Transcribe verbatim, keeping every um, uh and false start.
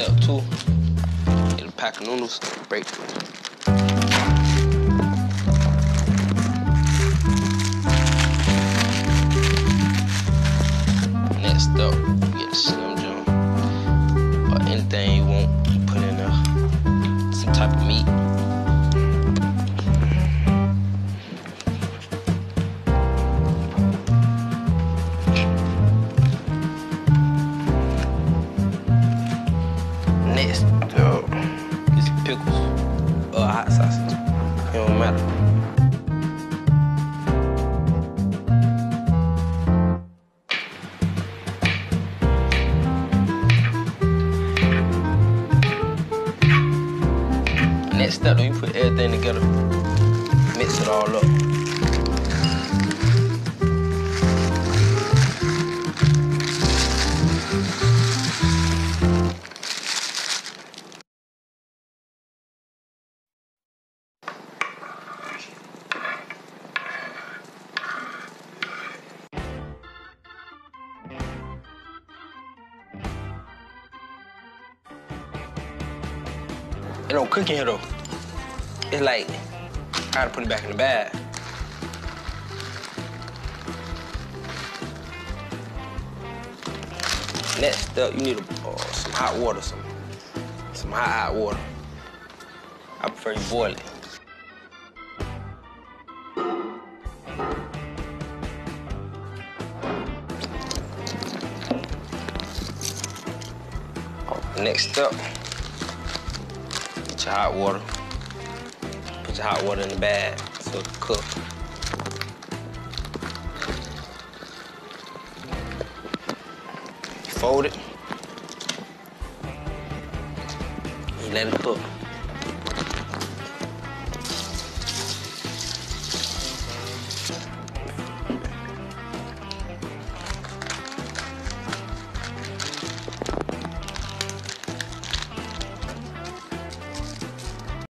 Step two, get a pack of noodles, break them. Next up, you get a Slim Jim or anything you want. You put in there some type of meat. Next up, get some pickles or hot sausage. It don't matter. Next step, you put everything together, mix it all up. It don't cook in here though. It's like, I gotta put it back in the bag. Next up, you need a, uh, some hot water, some, some hot, hot water. I prefer you boil it. Next up, get your hot water. Put your hot water in the bag so it can cook. You fold it. You let it cook.